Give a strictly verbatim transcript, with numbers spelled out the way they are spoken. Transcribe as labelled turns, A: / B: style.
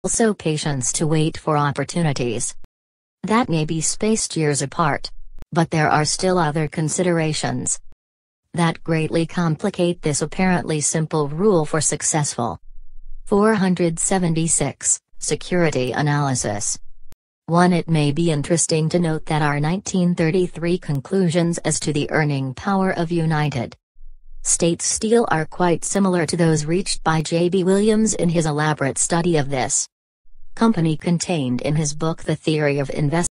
A: Also patience to wait for opportunities that may be spaced years apart. But there are still other considerations that greatly complicate this apparently simple rule for successful. four hundred seventy-six. Security analysis. one. It may be interesting to note that our nineteen thirty-three conclusions as to the earning power of United States Steel are quite similar to those reached by J B Williams in his elaborate study of this company contained in his book The Theory of Investment.